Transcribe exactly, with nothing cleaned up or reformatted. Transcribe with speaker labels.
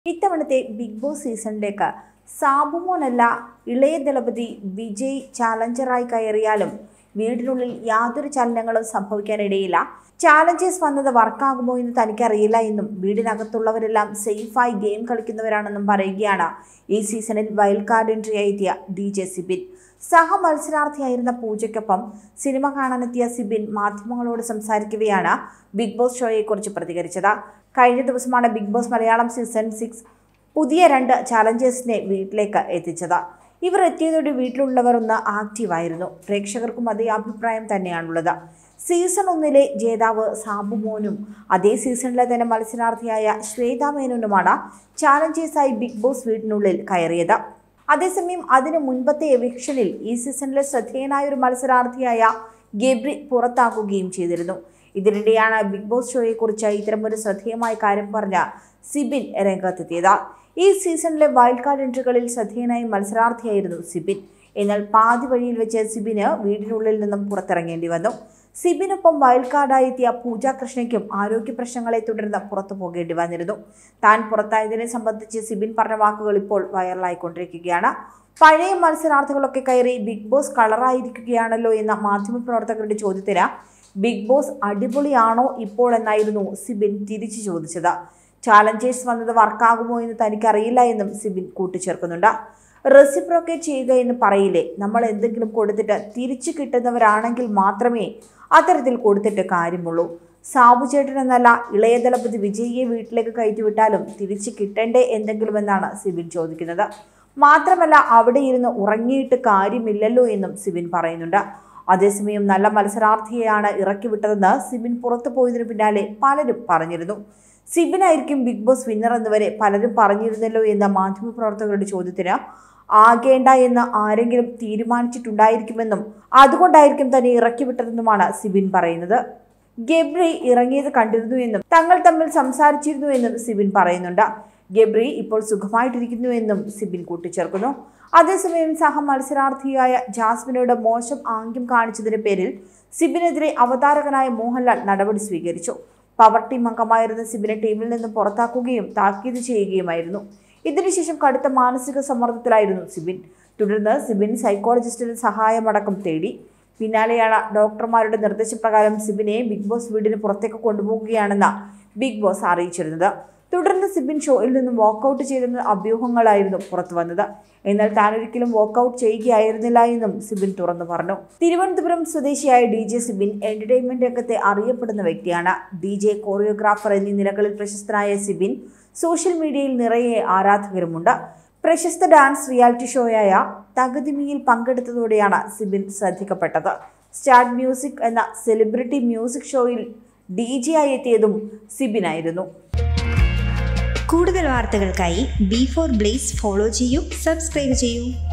Speaker 1: ഇത്തവണത്തെ big boss സീസണിലേക്ക് സാബുമോനല്ല ഇളയ ദളപതി വിജയ് ചാലഞ്ചറായി കയറിയാലും വീടിനുള്ളിൽ യാതൊരു ചലനങ്ങളും സംഭവിക്കാനിടയില്ല. ചാലഞ്ചേഴ്സ് വന്നത് വർക്കാകുമോ എന്ന് തനിക്കറിയില്ല എന്നും വീടിനകത്തുള്ളവരെല്ലാം സേഫായി ഗെയിം കളിക്കുന്നവരാണെന്നും പറയുകയാണ് ഈ സീസണിൽ വൈൽഡ് കാർഡ് എൻട്രിയായി എത്തിയ ഡി ജെ സിബിൻ. സഹ മത്സരാർത്ഥിയായിരുന്ന പൂജയ്ക്കൊപ്പം സിനിമ കാണാനെത്തിയ സിബിൻ മാധ്യമങ്ങളോട് സംസാരിക്കവെയാണ് ബിഗ് ബോസ് ഷോയെക്കുറിച്ച് പ്രതികരിച്ചത്. കഴിഞ്ഞ ദിവസമാണ് Bigg Boss Malayalam season six പുതിയ രണ്ട് ചാലഞ്ചേഴ്സിനെ വീട്ടിലേക്ക് എത്തിച്ചത്. ഇവർ എത്തിയതോടെ വീട്ടിലുള്ളവർ ഒന്ന് ആക്റ്റീവായിരുന്നു. പ്രേക്ഷകർക്കും അതേ അഭിപ്രായം തന്നെയാണുള്ളത്. സീസൺ ഒന്നിലെ ജേതാവ് സാബുമോനും അതേ സീസണിലെ തന്നെ മത്സരാർത്ഥിയായ ശ്വേതാ മേനോനുമാണ് ചാലഞ്ചേഴ്സായി ബിഗ് ബോസ് വീടിനുള്ളിൽ കയറിയത്. അതേസമയം അതിന് മുൻപത്തെ എവിക്ഷനിൽ ഈ സീസണിലെ ശ്രദ്ധേയനായ ഒരു മത്സരാർത്ഥിയായ ഗബ്രി പുറത്താക്കുകയും ചെയ്തിരുന്നു. ഇതിനിടെയാണ് ബിഗ് ബോസ് ഷോയെക്കുറിച്ച് ഇത്തരമൊരു ശ്രദ്ധേയമായ കാര്യം പറഞ്ഞ സിബിൻ രംഗത്തെത്തിയത്. ഈ സീസണിലെ വൈൽഡ് കാർഡ് എൻട്രികളിൽ ശ്രദ്ധേയനായ മത്സരാർത്ഥിയായിരുന്നു സിബിൻ. എന്നാൽ പാതി വഴിയിൽ വെച്ച് സിബിന് വീടിനുള്ളിൽ നിന്നും പുറത്തിറങ്ങേണ്ടി വന്നു. സിബിനൊപ്പം വൈൽഡ് കാർഡായി എത്തിയ പൂജ കൃഷ്ണയ്ക്കും ആരോഗ്യ പ്രശ്നങ്ങളെ തുടർന്ന് പുറത്തു പോകേണ്ടി വന്നിരുന്നു. താൻ പുറത്തായതിനെ സംബന്ധിച്ച് സിബിൻ പറഞ്ഞ വാക്കുകൾ ഇപ്പോൾ വൈറലായിക്കൊണ്ടിരിക്കുകയാണ്. പഴയ മത്സരാർത്ഥികളൊക്കെ കയറി ബിഗ് ബോസ് കളറായിരിക്കുകയാണല്ലോ എന്ന മാധ്യമപ്രവർത്തകരുടെ ചോദ്യത്തിന് ബിഗ് ബോസ് അടിപൊളിയാണോ ഇപ്പോൾ എന്നായിരുന്നു സിബിൻ തിരിച്ചു ചോദിച്ചത്. ചാലഞ്ചേഴ്സ് വന്നത് വർക്കാകുമോ എന്ന് തനിക്കറിയില്ല എന്നും സിബിൻ കൂട്ടിച്ചേർക്കുന്നുണ്ട്. റെസിപ്രോക്കേറ്റ് ചെയ്യുക എന്ന് പറയില്ലേ, നമ്മൾ എന്തെങ്കിലും കൊടുത്തിട്ട് തിരിച്ചു കിട്ടുന്നവരാണെങ്കിൽ മാത്രമേ അത്തരത്തിൽ കൊടുത്തിട്ട് കാര്യമുള്ളൂ. സാബു ചേട്ടൻ എന്നല്ല ഇളയ ദളപതി വിജയിയെ വീട്ടിലേക്ക് കയറ്റിവിട്ടാലും തിരിച്ചു കിട്ടേണ്ടേ എന്തെങ്കിലും എന്നാണ് സിബിൻ ചോദിക്കുന്നത്. മാത്രമല്ല അവിടെ ഇരുന്ന് ഉറങ്ങിയിട്ട് കാര്യമില്ലല്ലോ എന്നും സിബിൻ പറയുന്നുണ്ട്. അതേസമയം നല്ല മത്സരാർത്ഥിയെയാണ് ഇറക്കി വിട്ടതെന്ന് സിബിൻ പുറത്തു പോയതിനു പിന്നാലെ പലരും പറഞ്ഞിരുന്നു. സിബിനായിരിക്കും ബിഗ് ബോസ് വിന്നർ എന്നുവരെ പലരും പറഞ്ഞിരുന്നല്ലോ എന്ന മാധ്യമപ്രവർത്തകരുടെ ചോദ്യത്തിന് ആകേണ്ട എന്ന് ആരെങ്കിലും തീരുമാനിച്ചിട്ടുണ്ടായിരിക്കുമെന്നും അതുകൊണ്ടായിരിക്കും തന്നെ ഇറക്കി വിട്ടതെന്നുമാണ് സിബിൻ പറയുന്നത്. ഗബ്രി ഇറങ്ങിയത് കണ്ടിരുന്നു എന്നും തങ്ങൾ തമ്മിൽ സംസാരിച്ചിരുന്നു എന്നും സിബിൻ പറയുന്നുണ്ട്. ഗബ്രി ഇപ്പോൾ സുഖമായിട്ടിരിക്കുന്നു എന്നും സിബിൻ കൂട്ടിച്ചേർക്കുന്നു. അതേസമയം സഹ മത്സരാർത്ഥിയായ ജാസ്മിനോട് മോശം ആംഗ്യം കാണിച്ചതിന്റെ പേരിൽ സിബിനെതിരെ അവതാരകനായ മോഹൻലാൽ നടപടി സ്വീകരിച്ചു. പവർ ടീം അംഗമായിരുന്ന സിബിനെ ടീമിൽ നിന്ന് പുറത്താക്കുകയും താക്കീത് ചെയ്യുകയുമായിരുന്നു. ഇതിനുശേഷം കടുത്ത മാനസിക സമ്മർദ്ദത്തിലായിരുന്നു സിബിൻ. തുടർന്ന് സിബിൻ സൈക്കോളജിസ്റ്റിന്റെ സഹായമടക്കം തേടി. പിന്നാലെയാണ് ഡോക്ടർമാരുടെ നിർദ്ദേശപ്രകാരം സിബിനെ ബിഗ് ബോസ് വീടിന് പുറത്തേക്ക് കൊണ്ടുപോകുകയാണെന്ന് ബിഗ് ബോസ് അറിയിച്ചിരുന്നത്. തുടർന്ന് സിബിൻ ഷോയിൽ നിന്നും വാക്കൌട്ട് ചെയ്തെന്ന അഭ്യൂഹങ്ങളായിരുന്നു പുറത്തു വന്നത്. എന്നാൽ താനൊരിക്കലും വാക്കൌട്ട് ചെയ്യുകയായിരുന്നില്ല എന്നും സിബിൻ തുറന്നു പറഞ്ഞു. തിരുവനന്തപുരം സ്വദേശിയായ ഡി ജെ സിബിൻ എന്റർടൈൻമെന്റ് രംഗത്തെ അറിയപ്പെടുന്ന വ്യക്തിയാണ്. ഡി ജെ, കോറിയോഗ്രാഫർ എന്നീ നിലകളിൽ പ്രശസ്തനായ സിബിൻ സോഷ്യൽ മീഡിയയിൽ നിറയെ ആരാധകരുമുണ്ട്. പ്രശസ്ത ഡാൻസ് റിയാലിറ്റി ഷോയായ തകതിമിയിൽ പങ്കെടുത്തതോടെയാണ് സിബിൻ ശ്രദ്ധിക്കപ്പെട്ടത്. സ്റ്റാർട്ട് മ്യൂസിക് എന്ന സെലിബ്രിറ്റി മ്യൂസിക് ഷോയിൽ ഡി ജെ ആയി എത്തിയതും സിബിനായിരുന്നു.
Speaker 2: കൂടുതൽ വാർത്തകൾക്കായി ബി ഫോർ ബ്ലേസ് ഫോളോ ചെയ്യൂ, സബ്സ്ക്രൈബ് ചെയ്യൂ.